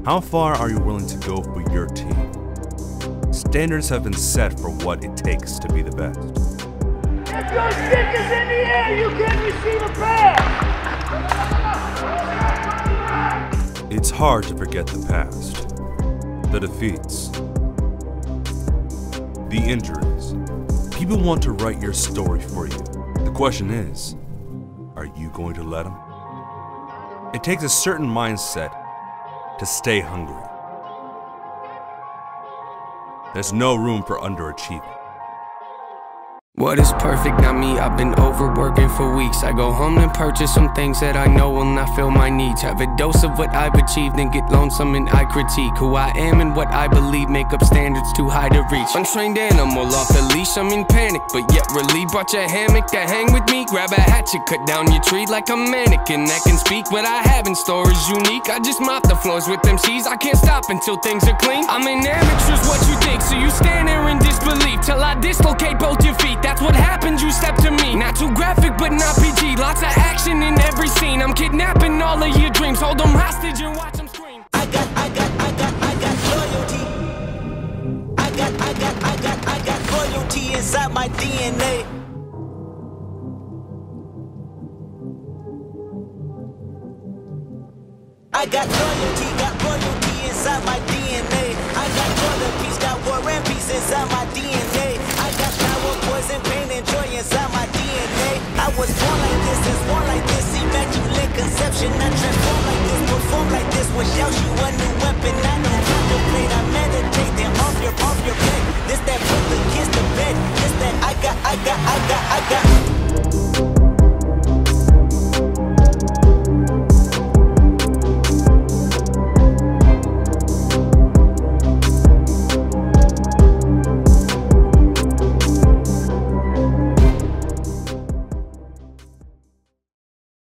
How far are you willing to go for your team? Standards have been set for what it takes to be the best. If your stick is in the air, you can receive a pass! It's hard to forget the past, the defeats, the injuries. People want to write your story for you. The question is, are you going to let them? It takes a certain mindset to stay hungry. There's no room for underachieving. What is perfect? Not me, I've been overworking for weeks. I go home and purchase some things that I know will not fill my needs. Have a dose of what I've achieved and get lonesome and I critique who I am and what I believe, make up standards too high to reach. Untrained animal off the leash, I'm in panic, but yet relieved. Brought your hammock to hang with me, grab a hatchet, cut down your tree like a mannequin that can speak. What I have in store is unique. I just mop the floors with MCs, I can't stop until things are clean. I'm an amateur's what you think, so you stand there in disbelief till I dislocate both your feet. That's what happens, you step to me. Not too graphic, but not PG. Lots of action in every scene. I'm kidnapping all of your dreams. Hold them hostage and watch them scream. I got loyalty. I got loyalty inside my DNA. I got loyalty inside my DNA. I got war and peace, got war and peace inside my DNA. I got power, poison, pain, and joy inside my DNA. I was born like this, is born like this, immaculate conception. I transform like this, perform like this, without you understand.